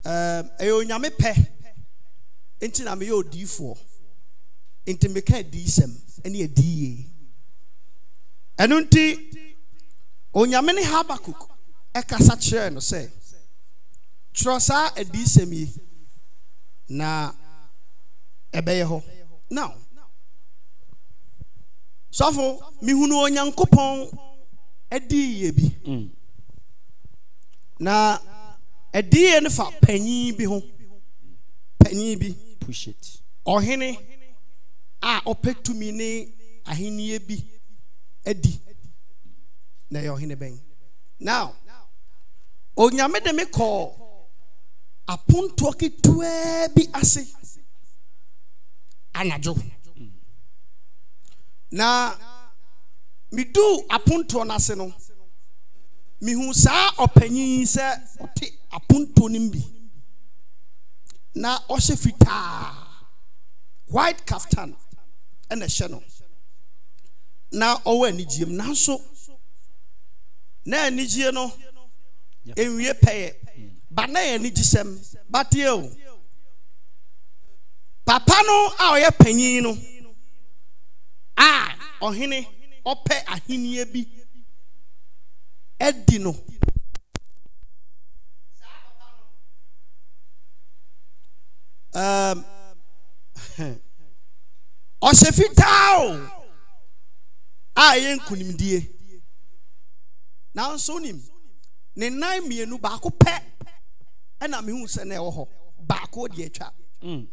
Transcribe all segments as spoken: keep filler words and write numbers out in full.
Um, ayo nyame pe. Enti na me yo D four. Enti me ka D sem. Eni e D. Enu nti onyame ne Habakuk e kasa kire no say. Trosa e D sem yi. Na ebeye ho. Now. Sofo mi hunu onyankopon e di ye bi. Mm. Na e di ye ne fa panyin bi ho. Panyin bi push it. Ohene a opetumi ne ahenie bi edi. Na ye ohene ben. Now onyame de me call apunto ketua bi ase. Anajo. Na mi do apunto na se no mi hu saa opanyin se oti apunto nimbi na ohye fita white kaftan ena hye no na owa anigiem na so na anigie no enwie peye ba na anigisem batie o papa no a oye panyin no ah ohene ope ahenie bi edi no um osefitao a yen kunimdie na nso nim ne nan mienu ba ko pe e na me hu se na e wo ho ba ko de atwa mm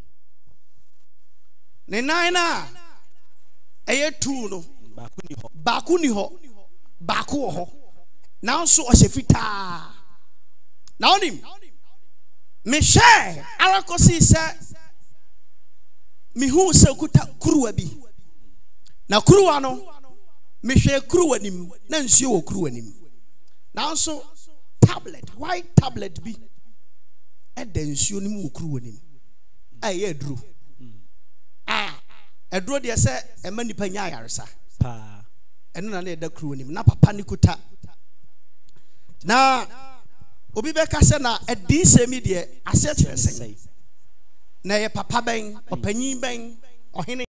ne nan na eye two no baku ni ho baku ni ho baku ho now so osefita now nim me share arakosi se me hu se kuta kuruwa bi na kuruwa no me hwe kuruwa nim na nsuo wo kuruwa nim now so tablet white tablet bi e da nsuo nim wo kuruwa nim aye aduro ah edro de se ema nipa nya ayaresa pa eno na na da kru nim na papa ni kuta na obi be ka se na edi se mi de ase kyeresen na ye papa ben opanyin ben ohene